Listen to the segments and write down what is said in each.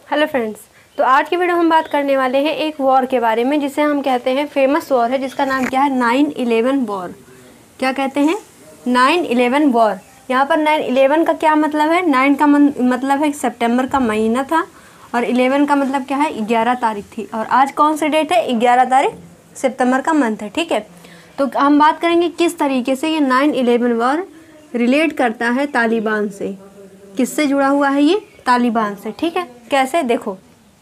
Hello friends, तो आज की वीडियो हम बात करने वाले हैं एक वॉर के बारे में जिसे हम कहते हैं फेमस वॉर है, जिसका नाम क्या है 9/11 वॉर। क्या कहते हैं 9/11 वॉर। यहाँ पर 9/11 का क्या मतलब है? 9 का मतलब है सितंबर का महीना था और 11 का मतलब क्या है 11 तारीख थी। और आज कौन सी डेट है? 11 तारीख सितंबर का मंथ है। ठीक है, तो हम बात करेंगे किस तरीके से ये 9/11 वॉर रिलेट करता है तालिबान से। किससे जुड़ा हुआ है ये? तालिबान से। ठीक है, कैसे? देखो,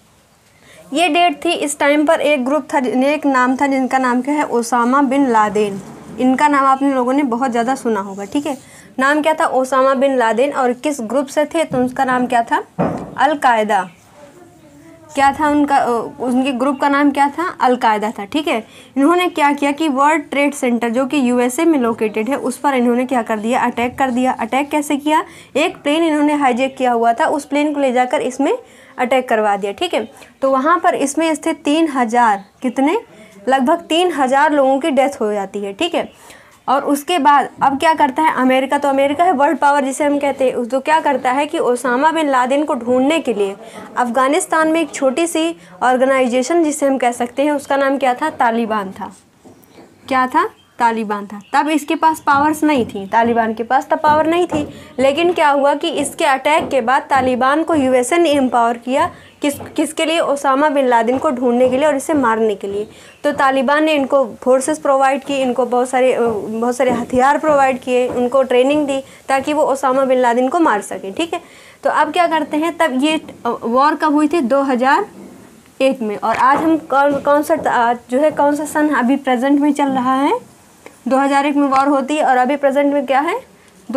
ये डेट थी, इस टाइम पर एक ग्रुप था, एक नाम था जिनका नाम क्या है ओसामा बिन लादेन। इनका नाम आपने लोगों ने बहुत ज़्यादा सुना होगा। ठीक है, नाम क्या था? Osama bin Laden. और किस ग्रुप से थे? तो उसका नाम क्या था? अल-कायदा। क्या था उनका? उनके ग्रुप का नाम क्या था? अल-कायदा था। ठीक है, इन्होंने क्या किया कि वर्ल्ड ट्रेड सेंटर जो कि यूएसए में लोकेटेड है उस पर इन्होंने क्या कर दिया? अटैक कर दिया। अटैक कैसे किया? एक प्लेन इन्होंने हाईजैक किया हुआ था, उस प्लेन को ले जाकर इसमें अटैक करवा दिया। ठीक है, तो वहाँ पर इसमें स्थित 3000 कितने लगभग 3000 लोगों की डेथ हो जाती है। ठीक है, और उसके बाद अब क्या करता है अमेरिका? तो अमेरिका है वर्ल्ड पावर जिसे हम कहते हैं। तो क्या करता है कि ओसामा बिन लादेन को ढूंढने के लिए अफ़गानिस्तान में एक छोटी सी ऑर्गेनाइजेशन जिसे हम कह सकते हैं उसका नाम क्या था? तालिबान था। क्या था? तालिबान था। तब इसके पास पावर्स नहीं थी, तालिबान के पास तब पावर नहीं थी। लेकिन क्या हुआ कि इसके अटैक के बाद तालिबान को यूएसए ने एम्पावर किया। किसके लिए? ओसामा बिन लादेन को ढूंढने के लिए और इसे मारने के लिए। तो तालिबान ने इनको फोर्सेस प्रोवाइड की, इनको बहुत सारे हथियार प्रोवाइड किए, उनको ट्रेनिंग दी ताकि वो ओसामा बिन लादेन को मार सकें। ठीक है, तो अब क्या करते हैं, तब ये वॉर कब हुई थी? 2001 में। और आज हम कौन सा सन अभी प्रेजेंट में चल रहा है? 2001 में वॉर होती है और अभी प्रेजेंट में क्या है?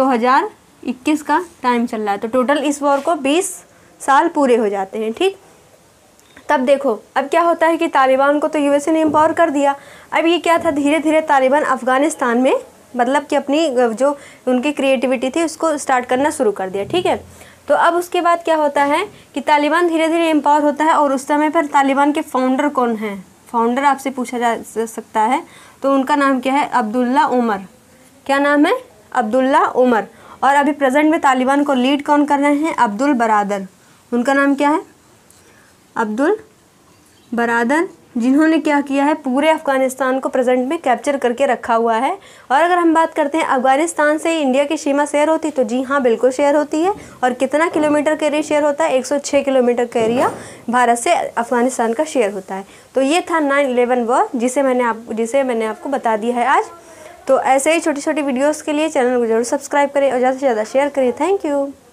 2021 का टाइम चल रहा है। तो टोटल इस वॉर को 20 साल पूरे हो जाते हैं। ठीक, तब देखो अब क्या होता है कि तालिबान को तो यूएसए ने एम्पावर कर दिया। अब ये क्या था, धीरे धीरे तालिबान अफ़गानिस्तान में मतलब कि अपनी जो उनकी क्रिएटिविटी थी उसको स्टार्ट करना शुरू कर दिया। ठीक है, तो अब उसके बाद क्या होता है कि तालिबान धीरे धीरे एम्पावर होता है। और उस समय पर तालिबान के फाउंडर कौन हैं? फाउंडर आपसे पूछा जा सकता है, तो उनका नाम क्या है? अब्दुल्ला उमर। क्या नाम है? अब्दुल्ला उमर। और अभी प्रेजेंट में तालिबान को लीड कौन कर रहे हैं? अब्दुल बरादर। उनका नाम क्या है? अब्दुल बरादर, जिन्होंने क्या किया है पूरे अफ़गानिस्तान को प्रेजेंट में कैप्चर करके रखा हुआ है। और अगर हम बात करते हैं अफ़गानिस्तान से इंडिया की सीमा शेयर होती, तो जी हाँ बिल्कुल शेयर होती है। और कितना किलोमीटर का एरिया शेयर होता है? 106 किलोमीटर का एरिया भारत से अफ़गानिस्तान का शेयर होता है। तो ये था 9/11 वॉर जिसे मैंने आपको बता दिया है आज। तो ऐसे ही छोटी छोटी वीडियोज़ के लिए चैनल को जरूर सब्सक्राइब करें और ज़्यादा से ज़्यादा शेयर करें। Thank you.